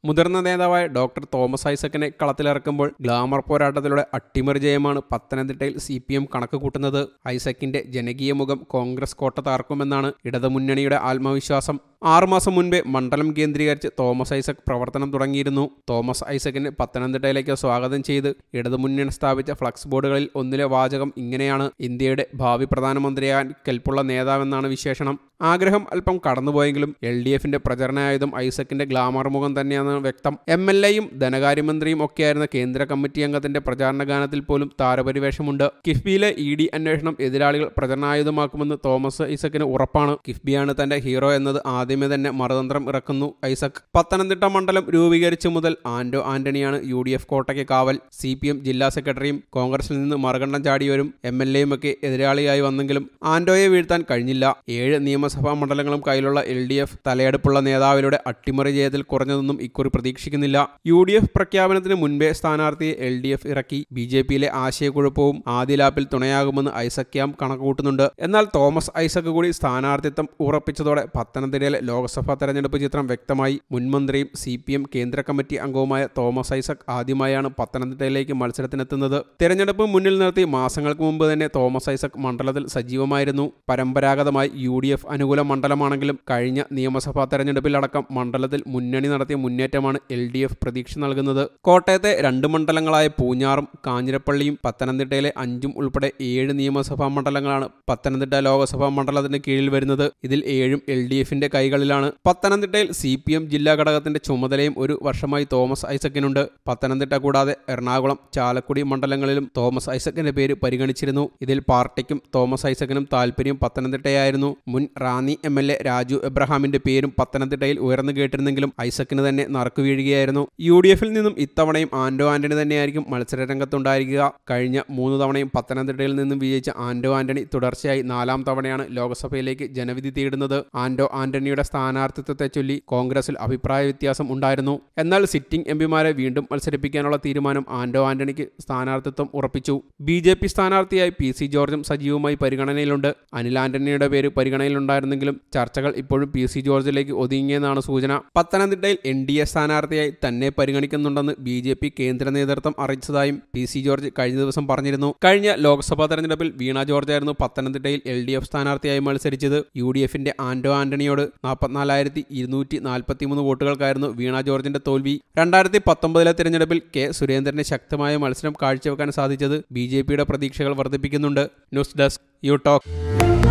മുതിർന്ന നേതാവായ ഡോക്ടർ തോമസ് ഐസക്കിനെ കളത്തിലിറക്കുമ്പോൾ ഗ്ലാമർ പോരാട്ടത്തിലൂടെ അട്ടിമറി ജയമാണ് പത്തനംതിട്ടയിൽ CPM കണക്ക് കൂട്ടുന്നത്. ഐസക്കിന്റെ ജനകീയ മുഖം കോൺഗ്രസ് കോട്ട താർക്കുമെന്നാണ് ഇടതുമുന്നണിയുടെ ആത്മവിശ്വാസം. 6 മാസം മുൻപേ മണ്ഡലം കേന്ദ്രീകരിച്ച് തോമസ് ഐസക് പ്രവർത്തനം തുടങ്ങിയിരുന്നു. തോമസ് ഐസക്കിനെ പത്തനംതിട്ടയിലേക്ക് സ്വാഗതം ചെയ്ത് ഇടതുമുന്നണി സ്ഥാപിച്ച ഫ്ലക്സ് ബോർഡുകളിൽ ഒന്നിലെ വാചകം ഇങ്ങനെയാണ്: ഇന്ത്യയുടെ ഭാവി പ്രധാനമന്ത്രിയാകാൻ കെൽപ്പുള്ള നേതാവെന്നാണ് വിശേഷണം. ആഗ്രഹം അല്പം കടന്നുപോയെങ്കിലും LDFന്റെ പ്രചരണായുധം ഐസക്കിന്റെ ഗ്ലാമർ മുഖം തന്നെയാണ് വ്യക്തം. MLAയും ധനകാര്യമന്ത്രിയും ഒക്കെയായിരുന്ന കേന്ദ്ര കമ്മിറ്റി അംഗത്തിന്റെ പ്രചാരണ ഗാനത്തിൽ പോലും താരപരിവേഷമുണ്ട്. കിഫ്ബിയിലെ ED അന്വേഷണം എതിരാളികൾ പ്രചരണായുധമാക്കുമെന്ന് തോമസ് ഐസക്കിന് ഉറപ്പാണ്. കിഫ്ബിയാണ് തന്റെ ഹീറോ എന്നത് ആദ്യമേ തന്നെ മറുതന്ത്രം ഇറക്കുന്നു ഐസക്. പത്തനംതിട്ട മണ്ഡലം രൂപീകരിച്ചു മുതൽ ആന്റോ ആന്റണിയാണ് UDF കോട്ടയ്ക്ക് കാവൽ. CPM ജില്ലാ സെക്രട്ടറിയും കോൺഗ്രസിൽ നിന്ന് മറുകണ്ഠം ചാടിയവരും MLAയും ഒക്കെ എതിരാളിയായി വന്നെങ്കിലും ആന്റോയെ വീഴ്ത്താൻ കഴിഞ്ഞില്ല. 7 നിയമസഭാ മണ്ഡലങ്ങളും കയ്യിലുള്ള LDF തലയെടുപ്പുള്ള നേതാവിലൂടെ അട്ടിമറി ജയത്തിൽ കുറഞ്ഞതൊന്നും ഇക്കുറി പ്രതീക്ഷിക്കുന്നില്ല. UDF പ്രഖ്യാപനത്തിന് മുൻപേ സ്ഥാനാർത്ഥിയെ LDF ഇറക്കി. BJPയിലെ ആശയക്കുഴപ്പവും ആദ്യ ലാപ്പിൽ തുണയാകുമെന്ന് ഐസക് ക്യാമ്പ് കണക്കുകൂട്ടുന്നുണ്ട്. എന്നാൽ തോമസ് ഐസക് കൂടി സ്ഥാനാർത്ഥിത്വം ഉറപ്പിച്ചതോടെ പത്തനംതിട്ടയിലെ ലോക്സഭാ തെരഞ്ഞെടുപ്പ് ചിത്രം വ്യക്തമായി. മുൻമന്ത്രിയും CPM കേന്ദ്ര കമ്മിറ്റി അംഗവുമായ തോമസ് ഐസക് ആദ്യമായാണ് പത്തനംതിട്ടയിലേക്ക് മത്സരത്തിനെത്തുന്നത്. തെരഞ്ഞെടുപ്പ് മുന്നിൽ നിർത്തി മാസങ്ങൾക്ക് മുമ്പ് തന്നെ തോമസ് ഐസക് മണ്ഡലത്തിൽ സജീവമായിരുന്നു. പരമ്പരാഗതമായി UDF അനുകൂല മണ്ഡലമാണെങ്കിലും കഴിഞ്ഞ നിയമസഭാ തെരഞ്ഞെടുപ്പിലടക്കം മണ്ഡലത്തിൽ മുന്നണി നടത്തിയ മുന്നേറ്റമാണ് LDF പ്രതീക്ഷ നൽകുന്നത്. കോട്ടയത്തെ 2 മണ്ഡലങ്ങളായ പൂഞ്ഞാറും കാഞ്ഞിരപ്പള്ളിയും പത്തനംതിട്ടയിലെ 5 ഉൾപ്പെടെ 7 നിയമസഭാ മണ്ഡലങ്ങളാണ് പത്തനംതിട്ട ലോക്സഭാ മണ്ഡലത്തിന് കീഴിൽ വരുന്നത്. ഇതിൽ 7 LDFന്റെ കൈകളിലാണ്. പത്തനംതിട്ടയിൽ CPM ജില്ലാ ഘടകത്തിന്റെ ചുമതലയും ഒരു വർഷമായി തോമസ് ഐസക്കിനുണ്ട്. പത്തനംതിട്ട കൂടാതെ എറണാകുളം, ചാലക്കുടി മണ്ഡലങ്ങളിലും തോമസ് ഐസക്കിന്റെ പേര് പരിഗണിച്ചിരുന്നു. ഇതിൽ പാർട്ടിക്കും തോമസ് ഐസക്കിനും താൽപര്യം പത്തനംതിട്ടയായിരുന്നു. മുൻ റാന്നി MLA രാജു എബ്രഹാമിന്റെ പേരും പത്തനംതിട്ടയിൽ ഉയർന്നു കേട്ടിരുന്നെങ്കിലും ഐസക്കിന് തന്നെ നറുക്കു വീഴുകയായിരുന്നു. UDFൽ നിന്നും ഇത്തവണയും ആന്റോ ആന്റണി തന്നെയായിരിക്കും മത്സരരംഗത്തുണ്ടായിരിക്കുക. കഴിഞ്ഞ 3 തവണയും പത്തനംതിട്ടയിൽ നിന്നും വിജയിച്ച ആന്റോ ആന്റണി തുടർച്ചയായി 4ാം തവണയാണ് ലോക്സഭയിലേക്ക് ജനവിധി തേടുന്നത്. ആന്റോ ആന്റണിയുടെ സ്ഥാനാർത്ഥിത്വത്തെ ചൊല്ലി കോൺഗ്രസിൽ അഭിപ്രായ വ്യത്യാസം ഉണ്ടായിരുന്നു. എന്നാൽ സിറ്റിംഗ് MPമാരെ വീണ്ടും മത്സരിപ്പിക്കാനുള്ള തീരുമാനം ആന്റോ ആന്റണിക്ക് സ്ഥാനാർത്ഥിത്വം ഉറപ്പിച്ചു. BJP സ്ഥാനാർത്ഥിയായി PC ജോർജും സജീവമായി പരിഗണനയിലുണ്ട്. അനിൽ ആന്റണിയുടെ പേര് പരിഗണനയിലുണ്ടായിരുന്നെങ്കിലും ചർച്ചകൾ ഇപ്പോഴും PC ജോർജിലേക്ക് ഒതുങ്ങിയെന്നാണ് സൂചന. പത്തനംതിട്ടയിൽ NDA സ്ഥാനാർത്ഥിയായി തന്നെ പരിഗണിക്കുന്നുണ്ടെന്ന് BJP കേന്ദ്ര നേതൃത്വം അറിയിച്ചതായും PC ജോർജ് കഴിഞ്ഞ ദിവസം പറഞ്ഞിരുന്നു. കഴിഞ്ഞ ലോക്സഭാ തെരഞ്ഞെടുപ്പിൽ വീണ ജോർജായിരുന്നു പത്തനംതിട്ടയിൽ LDF സ്ഥാനാർത്ഥിയായി മത്സരിച്ചത്. UDFന്റെ ആന്റോ ആന്റണിയോട് 44,243 വോട്ടുകൾക്കായിരുന്നു വീണ ജോർജിന്റെ തോൽവി. 2019 തെരഞ്ഞെടുപ്പിൽ K സുരേന്ദ്രന് ശക്തമായ മത്സരം കാഴ്ചവെക്കാൻ സാധിച്ചത് BJPയുടെ പ്രതീക്ഷകൾ വർദ്ധിപ്പിക്കുന്നുണ്ട്. News desk you talk.